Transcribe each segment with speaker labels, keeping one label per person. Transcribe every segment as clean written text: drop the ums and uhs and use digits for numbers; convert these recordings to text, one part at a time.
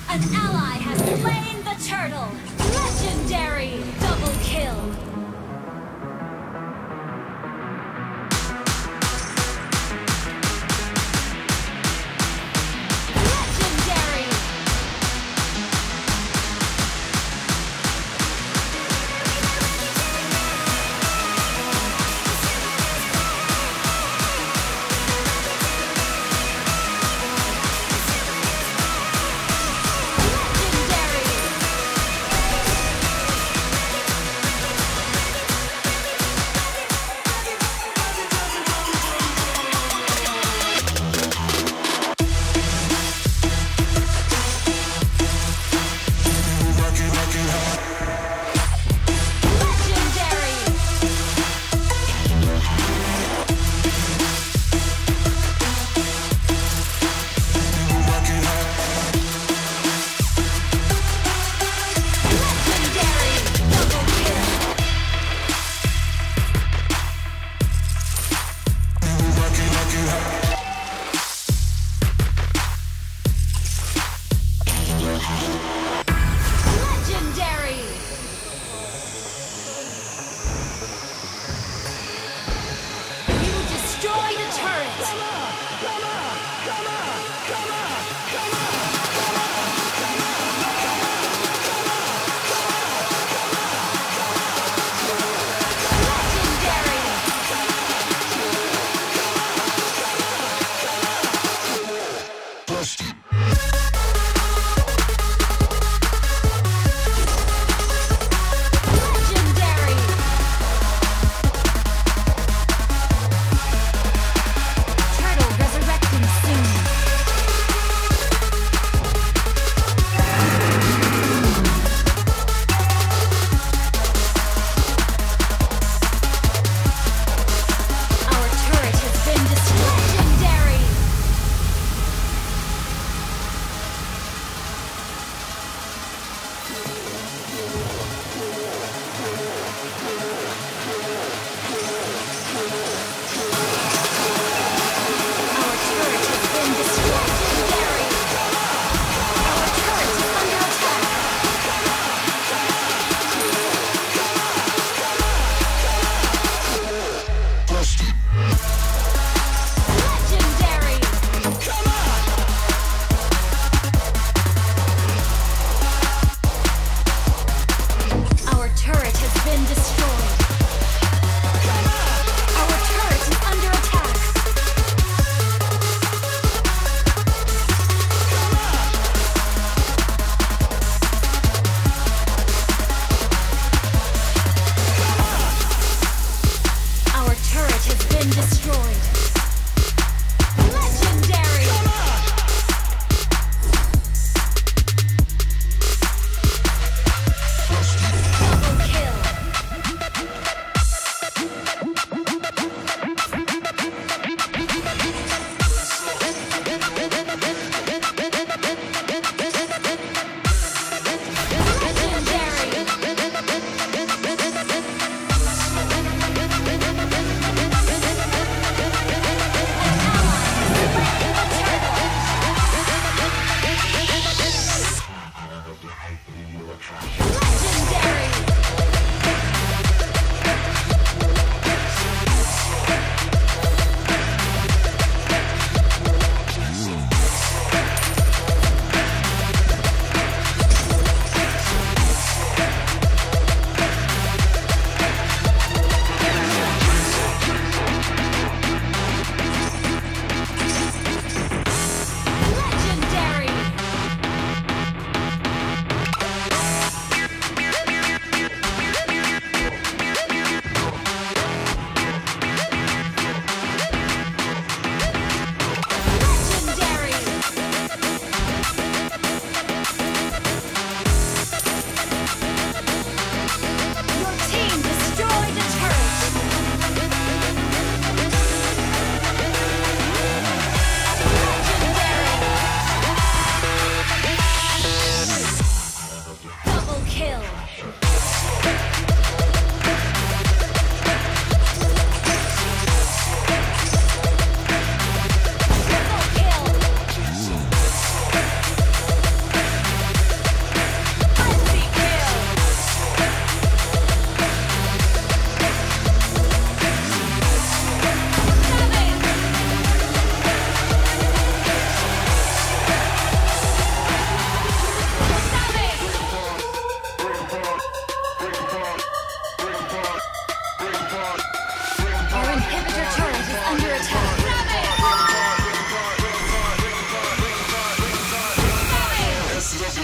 Speaker 1: An ally has slain the turtle! Legendary! Double kill! Legendary!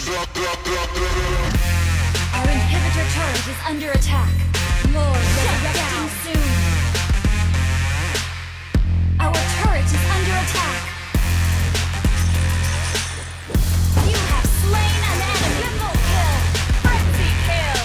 Speaker 1: Our inhibitor turret is under attack. Lord, resurrecting soon. Our turret is under attack. You have slain an enemy. Triple kill. Frenzy kill.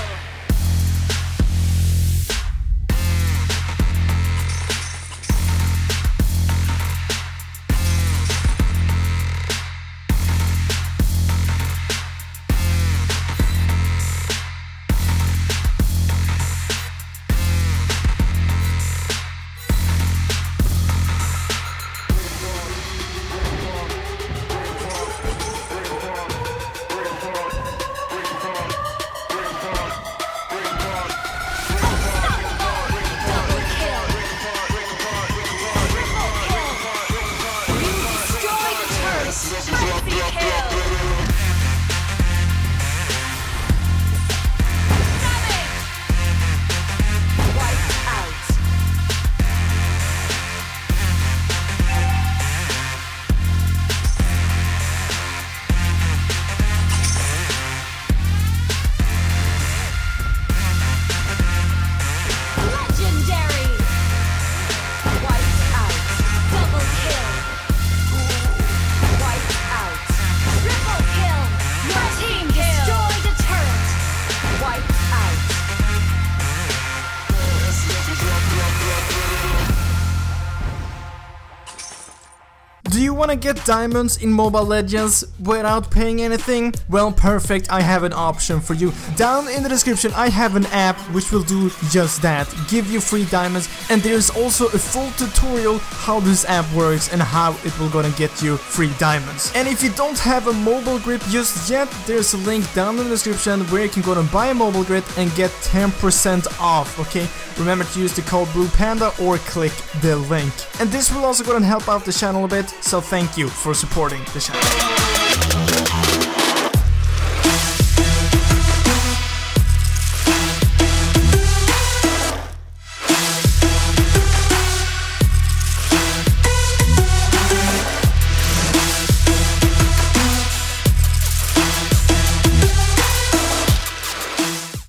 Speaker 2: Do you wanna get diamonds in Mobile Legends without paying anything? Well, perfect, I have an option for you. Down in the description I have an app which will do just that, give you free diamonds, and there's also a full tutorial how this app works and how it will gonna get you free diamonds. And if you don't have a mobile grip just yet, there's a link down in the description where you can go and buy a mobile grip and get 10% off, okay? Remember to use the code BluePanda or click the link. And this will also go and help out the channel a bit, so thank you for supporting the channel.